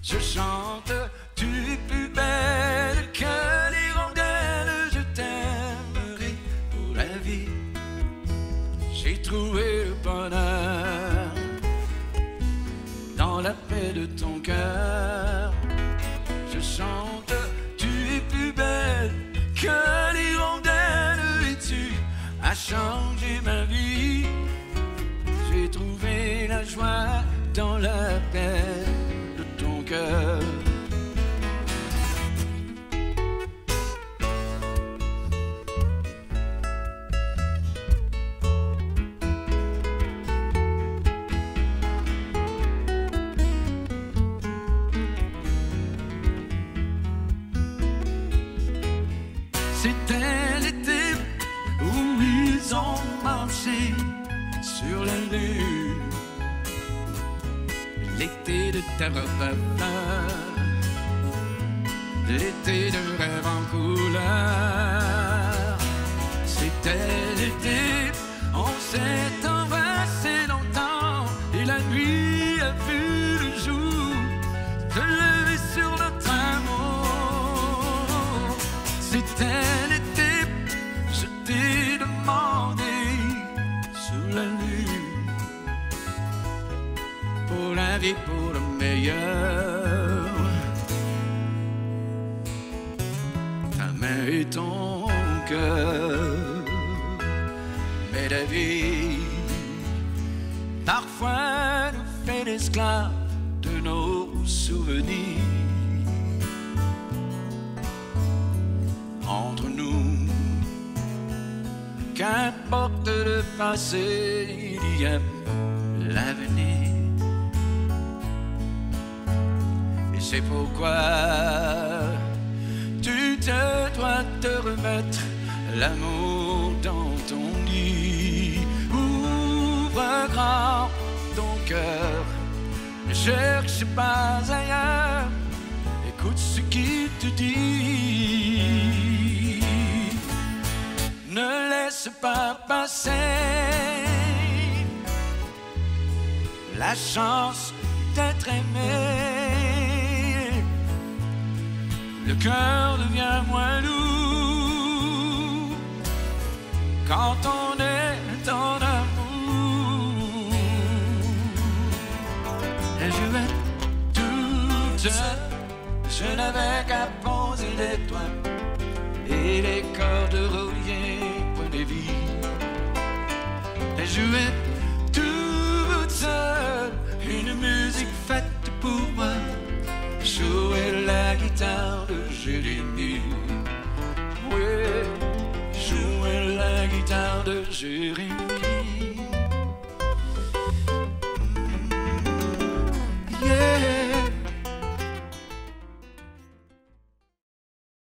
je chante, tu es plus belle que l'hirondelle, je t'aimerai pour la vie. J'ai trouvé le bonheur dans la paix de ton cœur. Je chante, tu es plus belle que l'hirondelle et tu as changé ma vie. J'ai trouvé la joie dans la paix de ton cœur. C'était l'été où ils ont marché sur la lune, l'été de terre, l'été de rêve en couleur. C'était l'été, on s'est embrassé longtemps et la nuit a vu le jour se lever sur notre amour. C'était l'été, je t'ai demandé sous la lune pour la vie, pour le meilleur. Ta main et ton cœur, mais la vie parfois nous fait l'esclave de nos souvenirs. Entre nous, qu'importe le passé, il y a l'avenir. Et c'est pourquoi tu te dois te remettre l'amour dans ton lit. Ouvre grand ton cœur, ne cherche pas ailleurs, écoute ce qu'il te dit. Ne laisse pas passer la chance d'être aimé. Le cœur devient moins lourd quand on est en amour. Et je vais toute seule, je n'avais qu'à poser les doigts et les cordes reliées point de vie. Et jouer toute seule une musique faite pour moi, jouer la guitare de Jérémie. Oui, jouer la guitare de Jérémie.